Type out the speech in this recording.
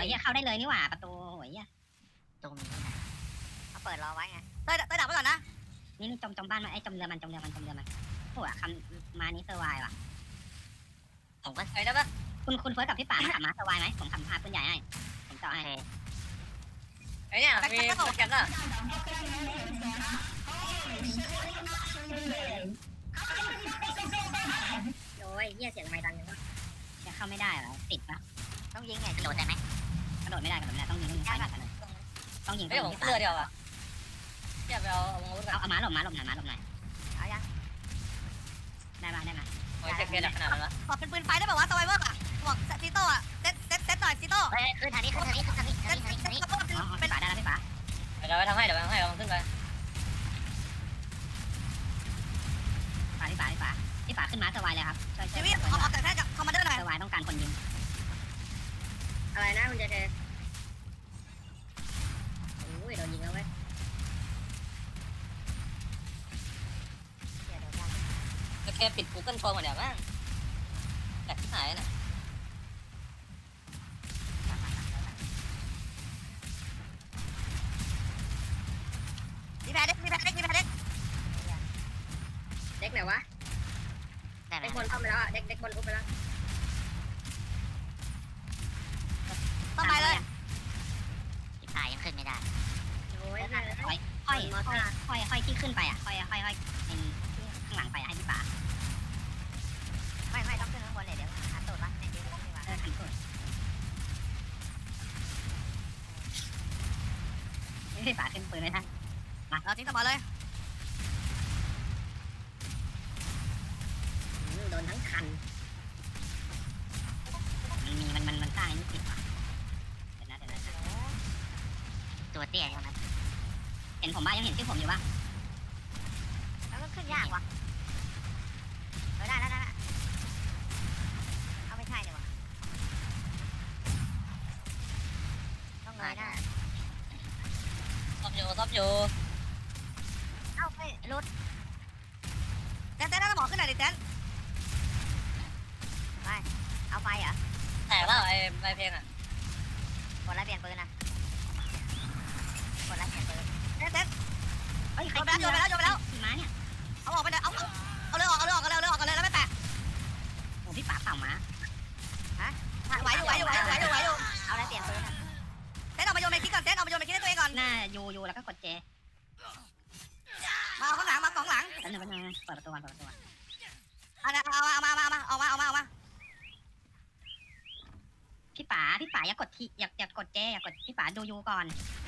เหี้ยเข้าได้เลยนี่หว่าประตูโอ้ยเหี้ยตรงนี้นะเขาเปิดรอไว้ไงเต้ยดับไว้ก่อนนะนี่จมบ้านมันไอ้จมเรือมันโอ้คำมานี้เซอร์ไวว่ะผมก็ไปได้ปะคุณเฟิร์สกับพี่ป่าขับมาเซอร์ไวไหมผมขับพาปืนใหญ่ให้ผมต่อให้ไอ้เนี่ยมีโปรแกรมอ่ะโอ้ยเหี้ยเสียงไม้ดังยังวะจะเข้าไม่ได้เหรอติดปะต้องยิงไงกระโดดได้ไหมกระโดดไม่ได้ต้องยิงไฟหนักกันเลยต้องยิงไอ้ผมเลือดเดียวอ่ะเดี๋ยวไปเอาอาวุธก่อนเอาม้าหลบหน่อยเอายังได้มาโอ้ยเจ็บเกินขนาดนั้นละขอเป็นปืนไฟได้ป่าวะสไวเวอร์อ่ะบอกซีโต้อ่ะเซ็ตหน่อยซีโต้เฮ้ยขึ้นทางนี้ขึ้นทางนี้ขึ้นทางนี้ทางนี้ทางนี้พี่ป่าได้แล้วพี่ป่าเดี๋ยวไปทำให้เดี๋ยวไปทำให้เราขึ้นไปพี่ป่าขึ้นม้าเซอร์ไวเลยครับชีวิตออกจากแค่กับคอมมานเดอร์หน่อยเซอร์ไวต้องการคนยิงอะไรนะคุณเจเจโอ้ยโดนยิงแล้วเว้ยโอเคปิด Google Chrome หมดเดี๋ยวมั้งแตกที่ไหนน่ะมีแพ้เด็กเด็กไหนวะเด็กคนเข้าไปแล้วอ่ะเด็กคนอุ้มไปแล้วต้องไปเลยที่ตายยังขึ้นไม่ได้โอ้ยค่อยที่ขึ้นไปอ่ะค่อยเป็นข้างหลังไปให้พี่ป่าไม่ต้องขึ้นข้างบนเลยเดี๋ยวขาตูดวะเนี่ยเดี๋ยวไม่มาขันสุดพี่ป่าขึ้นปืนเลยท่านเราทิ้งกลับมาเลยโดนทั้งคันมันสร้างนี่ติดว่ะเดี๋ยวนะตัวเตี้ยใช่ไหมเห็นผมบ้ายังเห็นชื่อผมอยู่ป่ะแล้วก็ขึ้นยากว่ะได้เอาไม่ใช่เลยวะต้องเลยได้ซับอยู่เอ้าไปรุดเต้นหน้าหมอขึ้นหน่อยดิเต้นไปเอาไปเหรอแตกแล้วไอ้เพลงอ่ะกดไล่เปลี่ยนปืนนะกดไล่เปลี่ยนปืนเต้นเฮ้ยใครโยนไปแล้วม้าเนี่ยเอาออกไปเลยเอาเลยออกกันเลยแล้วไม่แปะโอ้พี่ป่าเป่าม้าไหวอยู่เอาไล่เปลี่ยนปืนนะเต้นออกมาโยนไปคิดก่อนเต้นออกมาโยนไปคิดให้ตัวเองก่อนหน้ายูแล้วก็กดเจมาข้างหลังมาของหลังแล้วนึงเปิดประตูก่อนเอามาพี่ป๋าอย่ากดทีอย่ากดเจอย่ากดพี่ป๋าดูยูก่อน